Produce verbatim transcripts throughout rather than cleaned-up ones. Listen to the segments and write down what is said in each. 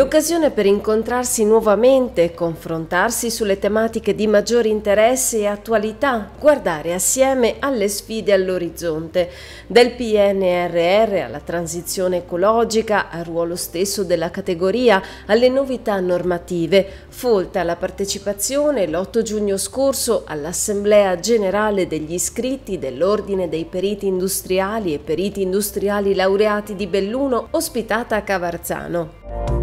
L'occasione per incontrarsi nuovamente e confrontarsi sulle tematiche di maggiore interesse e attualità, guardare assieme alle sfide all'orizzonte, del P N R R alla transizione ecologica, al ruolo stesso della categoria, alle novità normative. Folta la partecipazione l'otto giugno scorso all'Assemblea Generale degli iscritti dell'Ordine dei Periti Industriali e Periti Industriali Laureati di Belluno, ospitata a Cavarzano.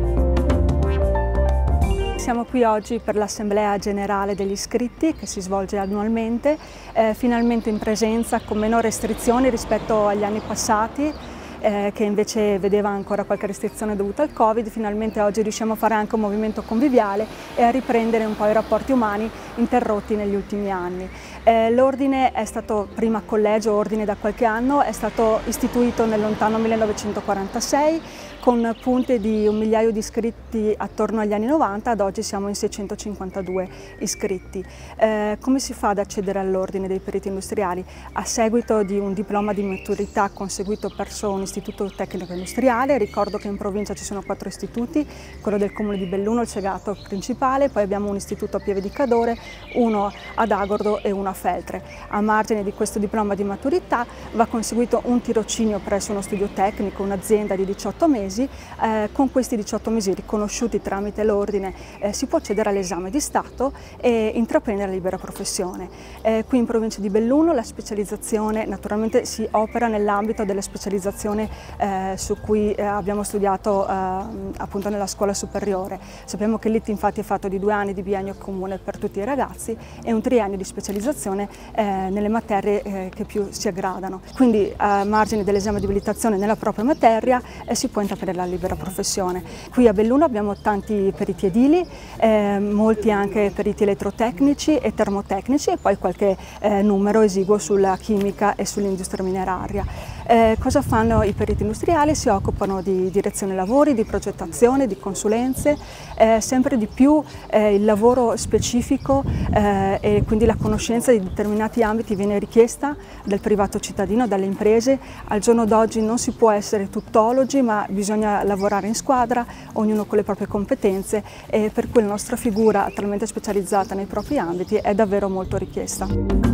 Siamo qui oggi per l'Assemblea Generale degli Iscritti che si svolge annualmente, eh, finalmente in presenza con meno restrizioni rispetto agli anni passati, eh, che invece vedeva ancora qualche restrizione dovuta al Covid. Finalmente oggi riusciamo a fare anche un movimento conviviale e a riprendere un po' i rapporti umani interrotti negli ultimi anni. Eh, L'ordine è stato prima collegio, ordine da qualche anno, è stato istituito nel lontano millenovecentoquarantasei con punte di un migliaio di iscritti attorno agli anni novanta, ad oggi siamo in seicentocinquantadue iscritti. Eh, come si fa ad accedere all'Ordine dei Periti Industriali? A seguito di un diploma di maturità conseguito presso un istituto tecnico industriale. Ricordo che in provincia ci sono quattro istituti, quello del comune di Belluno, il Cegato principale, poi abbiamo un istituto a Pieve di Cadore, uno ad Agordo e uno a Feltre. A margine di questo diploma di maturità va conseguito un tirocinio presso uno studio tecnico, un'azienda di diciotto mesi. Eh, con questi diciotto mesi riconosciuti tramite l'ordine eh, si può accedere all'esame di Stato e intraprendere la libera professione. Eh, qui in provincia di Belluno la specializzazione naturalmente si opera nell'ambito della specializzazione eh, su cui eh, abbiamo studiato eh, appunto nella scuola superiore. Sappiamo che l'I T infatti è fatto di due anni di biennio comune per tutti i ragazzi e un triennio di specializzazione eh, nelle materie eh, che più si aggradano. Quindi a margine dell'esame di abilitazione nella propria materia eh, si può intraprendere la libera professione. Qui a Belluno abbiamo tanti periti edili, eh, molti anche periti elettrotecnici e termotecnici e poi qualche eh, numero esiguo sulla chimica e sull'industria mineraria. Eh, cosa fanno i periti industriali? Si occupano di direzione lavori, di progettazione, di consulenze, eh, sempre di più eh, il lavoro specifico eh, e quindi la conoscenza di determinati ambiti viene richiesta dal privato cittadino, dalle imprese. Al giorno d'oggi non si può essere tuttologi, ma bisogna lavorare in squadra, ognuno con le proprie competenze, e per cui la nostra figura talmente specializzata nei propri ambiti è davvero molto richiesta.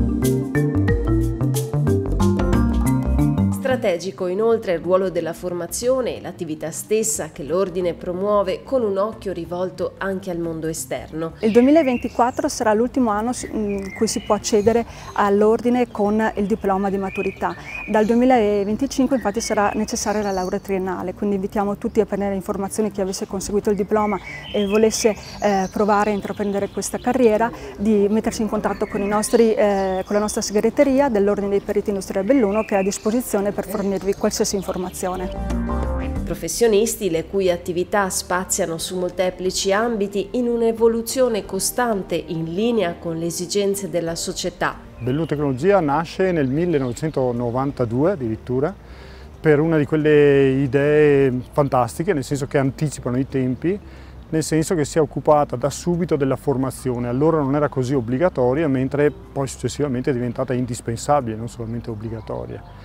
Strategico inoltre il ruolo della formazione e l'attività stessa che l'Ordine promuove con un occhio rivolto anche al mondo esterno. Il duemilaventiquattro sarà l'ultimo anno in cui si può accedere all'Ordine con il diploma di maturità. Dal duemilaventicinque infatti sarà necessaria la laurea triennale, quindi invitiamo tutti a prendere informazioni, chi avesse conseguito il diploma e volesse eh, provare a intraprendere questa carriera, di mettersi in contatto con, i nostri, eh, con la nostra segreteria dell'Ordine dei Periti Industriali Belluno, che è a disposizione per fornirvi qualsiasi informazione. Professionisti le cui attività spaziano su molteplici ambiti in un'evoluzione costante in linea con le esigenze della società. Belluno Tecnologia nasce nel millenovecentonovantadue addirittura per una di quelle idee fantastiche, nel senso che anticipano i tempi, nel senso che si è occupata da subito della formazione. Allora non era così obbligatoria, mentre poi successivamente è diventata indispensabile, non solamente obbligatoria.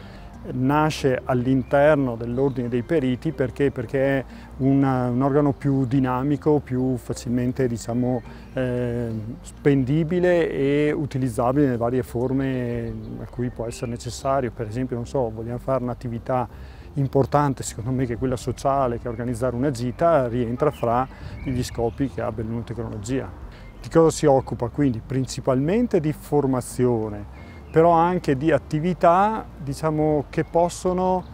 Nasce all'interno dell'Ordine dei Periti perché, perché è una, un organo più dinamico, più facilmente diciamo, eh, spendibile e utilizzabile nelle varie forme a cui può essere necessario. Per esempio, non so, vogliamo fare un'attività importante, secondo me, che è quella sociale, che è organizzare una gita, rientra fra gli scopi che ha Belluno Tecnologia. Di cosa si occupa quindi? Principalmente di formazione, però anche di attività diciamo, che possono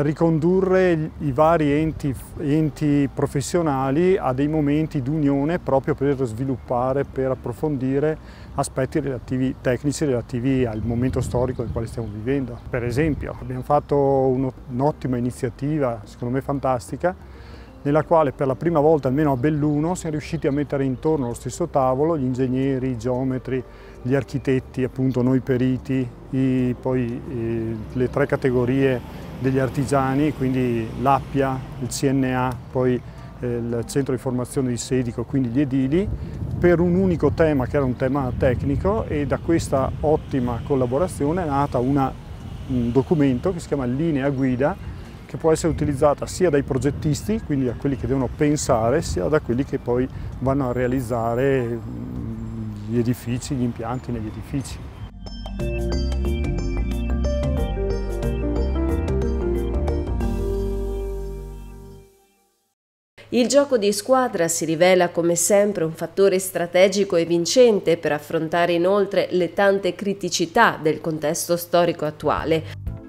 ricondurre i vari enti, enti professionali a dei momenti d'unione proprio per sviluppare, per approfondire aspetti relativi, tecnici relativi al momento storico nel quale stiamo vivendo. Per esempio abbiamo fatto un'ottima iniziativa, secondo me fantastica, nella quale per la prima volta, almeno a Belluno, siamo riusciti a mettere intorno allo stesso tavolo gli ingegneri, i geometri, gli architetti, appunto noi periti, i, poi eh, le tre categorie degli artigiani, quindi l'Appia, il C N A, poi eh, il centro di formazione di Sedico, quindi gli edili, per un unico tema che era un tema tecnico, e da questa ottima collaborazione è nata una, un documento che si chiama Linea Guida che può essere utilizzata sia dai progettisti, quindi da quelli che devono pensare, sia da quelli che poi vanno a realizzare gli edifici, gli impianti negli edifici. Il gioco di squadra si rivela come sempre un fattore strategico e vincente per affrontare inoltre le tante criticità del contesto storico attuale.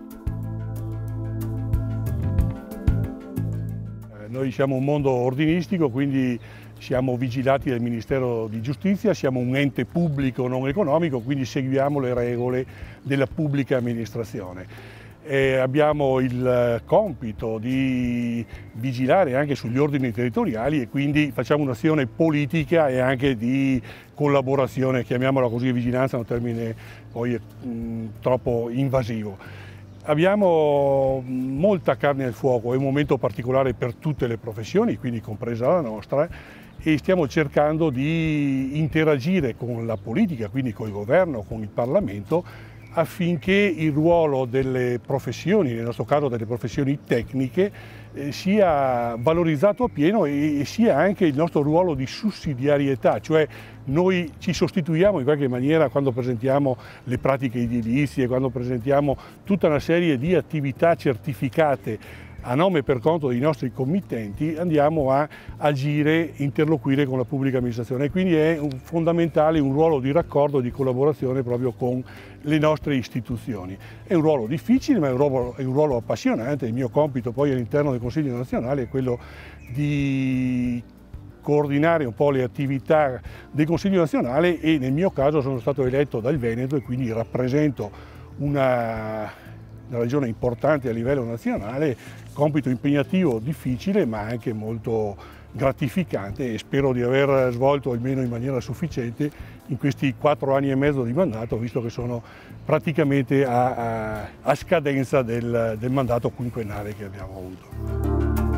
Noi siamo un mondo ordinistico, quindi siamo vigilati dal Ministero di Giustizia, siamo un ente pubblico non economico, quindi seguiamo le regole della pubblica amministrazione. E abbiamo il compito di vigilare anche sugli ordini territoriali e quindi facciamo un'azione politica e anche di collaborazione, chiamiamola così, vigilanza è un termine poi mh, troppo invasivo. Abbiamo molta carne al fuoco, è un momento particolare per tutte le professioni, quindi compresa la nostra, e stiamo cercando di interagire con la politica, quindi con il governo, con il Parlamento, affinché il ruolo delle professioni, nel nostro caso delle professioni tecniche, eh, sia valorizzato appieno e, e sia anche il nostro ruolo di sussidiarietà, cioè noi ci sostituiamo in qualche maniera quando presentiamo le pratiche edilizie, quando presentiamo tutta una serie di attività certificate a nome e per conto dei nostri committenti, andiamo a agire, interloquire con la pubblica amministrazione e quindi è un fondamentale un ruolo di raccordo e di collaborazione proprio con le nostre istituzioni. È un ruolo difficile ma è un ruolo, è un ruolo appassionante, il mio compito poi all'interno del Consiglio nazionale è quello di coordinare un po' le attività del Consiglio nazionale e nel mio caso sono stato eletto dal Veneto e quindi rappresento una una regione importante a livello nazionale, compito impegnativo, difficile ma anche molto gratificante e spero di aver svolto almeno in maniera sufficiente in questi quattro anni e mezzo di mandato, visto che sono praticamente a, a, a scadenza del, del mandato quinquennale che abbiamo avuto.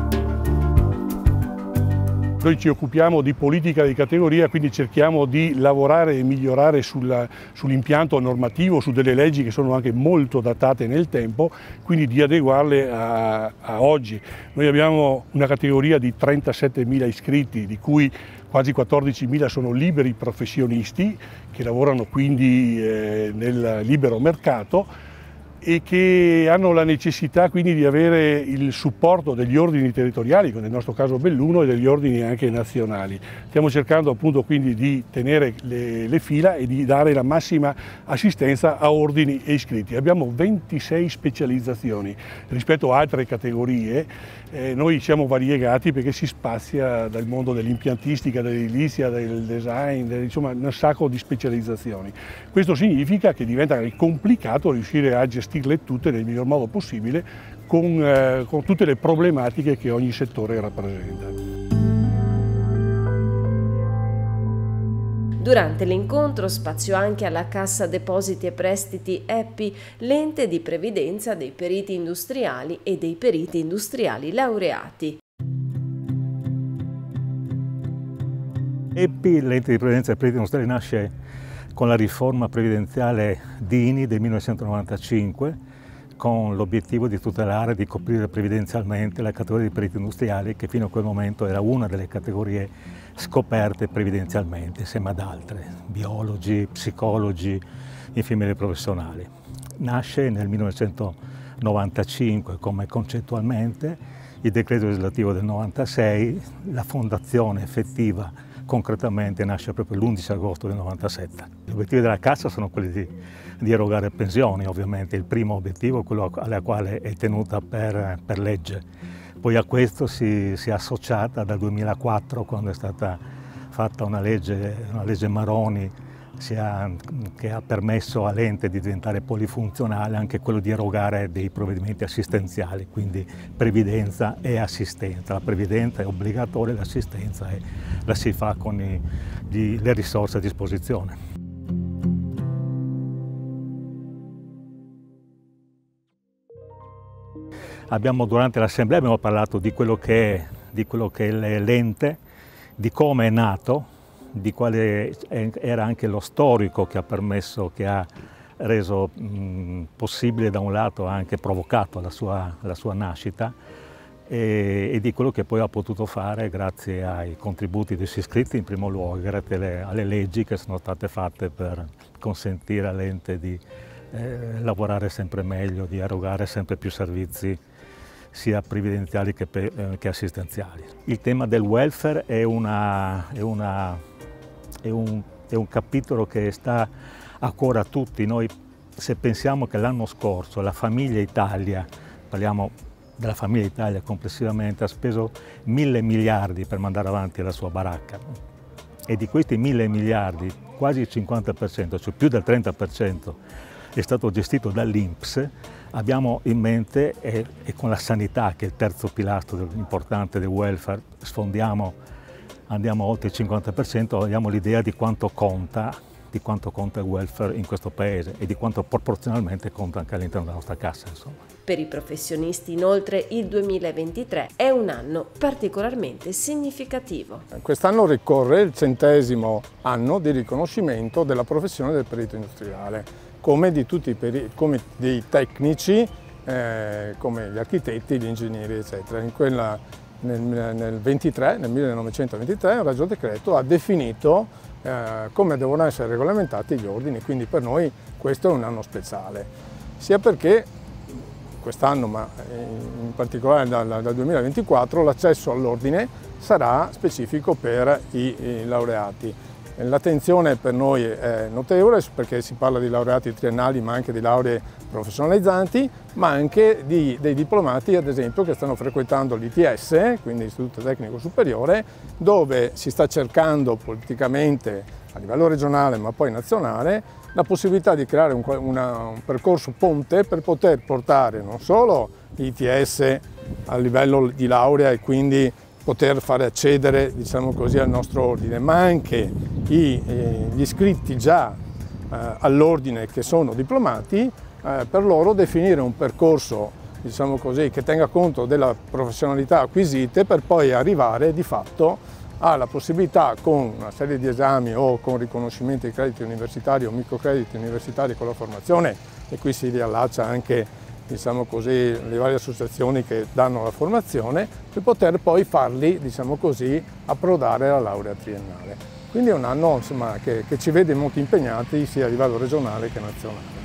Noi ci occupiamo di politica di categoria, quindi cerchiamo di lavorare e migliorare sull'impianto normativo, su delle leggi che sono anche molto datate nel tempo, quindi di adeguarle a, a oggi. Noi abbiamo una categoria di trentasettemila iscritti, di cui quasi quattordicimila sono liberi professionisti, che lavorano quindi eh, nel libero mercato, e che hanno la necessità quindi di avere il supporto degli ordini territoriali, nel nostro caso Belluno, e degli ordini anche nazionali. Stiamo cercando appunto quindi di tenere le, le fila e di dare la massima assistenza a ordini e iscritti. Abbiamo ventisei specializzazioni rispetto a altre categorie, eh, noi siamo variegati perché si spazia dal mondo dell'impiantistica, dell'edilizia, del design, del, insomma un sacco di specializzazioni. Questo significa che diventa complicato riuscire a gestirle tutte nel miglior modo possibile con, eh, con tutte le problematiche che ogni settore rappresenta. Durante l'incontro spazio anche alla Cassa Depositi e Prestiti E P I, l'ente di previdenza dei periti industriali e dei periti industriali laureati. E P I, l'ente di previdenza dei periti industriali, nasce con la riforma previdenziale Dini del millenovecentonovantacinque, con l'obiettivo di tutelare e di coprire previdenzialmente la categoria di periti industriali, che fino a quel momento era una delle categorie scoperte previdenzialmente, insieme ad altre, biologi, psicologi, infermieri professionali. Nasce nel millenovecentonovantacinque come concettualmente, il decreto legislativo del novantasei, la fondazione effettiva concretamente nasce proprio l'undici agosto del novantasette. Gli obiettivi della Cassa sono quelli di, di erogare pensioni, ovviamente il primo obiettivo è quello alla quale è tenuta per, per legge. Poi a questo si, si è associata dal duemilaquattro, quando è stata fatta una legge, una legge Maroni, sia, che ha permesso all'ente di diventare polifunzionale, anche quello di erogare dei provvedimenti assistenziali, quindi previdenza e assistenza. La previdenza è obbligatoria, l'assistenza è, la si fa con i, gli, le risorse a disposizione. Abbiamo, durante l'assemblea abbiamo parlato di quello che è, di quello che è l'ente, di come è nato, di quale era anche lo storico che ha permesso, che ha reso mh, possibile da un lato, ha anche provocato la sua, la sua nascita, e, e di quello che poi ha potuto fare grazie ai contributi dei suoi iscritti in primo luogo, grazie alle, alle leggi che sono state fatte per consentire all'ente di eh, lavorare sempre meglio, di erogare sempre più servizi sia previdenziali che, eh, che assistenziali. Il tema del welfare è, una, è, una, è, un, è un capitolo che sta a cuore a tutti. Noi, se pensiamo che l'anno scorso la famiglia Italia, parliamo della famiglia Italia complessivamente, ha speso mille miliardi per mandare avanti la sua baracca, e di questi mille miliardi quasi il cinquanta per cento, cioè più del trenta per cento, è stato gestito dall'I N P S, abbiamo in mente, e, e con la sanità, che è il terzo pilastro importante del welfare, sfondiamo, andiamo oltre il cinquanta per cento, abbiamo l'idea di quanto conta, di quanto conta il welfare in questo paese e di quanto proporzionalmente conta anche all'interno della nostra cassa, insomma. Per i professionisti, inoltre, il duemilaventitré è un anno particolarmente significativo. Quest'anno ricorre il centesimo anno di riconoscimento della professione del perito industriale, come di tutti i periti, come dei tecnici, eh, come gli architetti, gli ingegneri, eccetera. In quella, nel, nel, ventitré, nel millenovecentoventitré, un Regio Decreto ha definito eh, come devono essere regolamentati gli ordini, quindi per noi questo è un anno speciale, sia perché quest'anno, ma in particolare dal, dal duemilaventiquattro, l'accesso all'ordine sarà specifico per i, i laureati. L'attenzione per noi è notevole perché si parla di laureati triennali, ma anche di lauree professionalizzanti, ma anche di, dei diplomati, ad esempio, che stanno frequentando l'I T S, quindi l'Istituto Tecnico Superiore, dove si sta cercando politicamente a livello regionale, ma poi nazionale, la possibilità di creare un, una, un percorso ponte per poter portare non solo l'I T S a livello di laurea e quindi poter fare accedere, diciamo così, al nostro ordine, ma anche i, eh, gli iscritti già eh, all'ordine che sono diplomati, eh, per loro definire un percorso, diciamo così, che tenga conto della professionalità acquisite per poi arrivare di fatto alla possibilità, con una serie di esami o con riconoscimenti di crediti universitari o microcrediti universitari con la formazione, e qui si riallaccia anche, diciamo così, le varie associazioni che danno la formazione, per poter poi farli, diciamo così, approdare alla laurea triennale. Quindi è un anno, insomma, che, che ci vede molto impegnati sia a livello regionale che nazionale.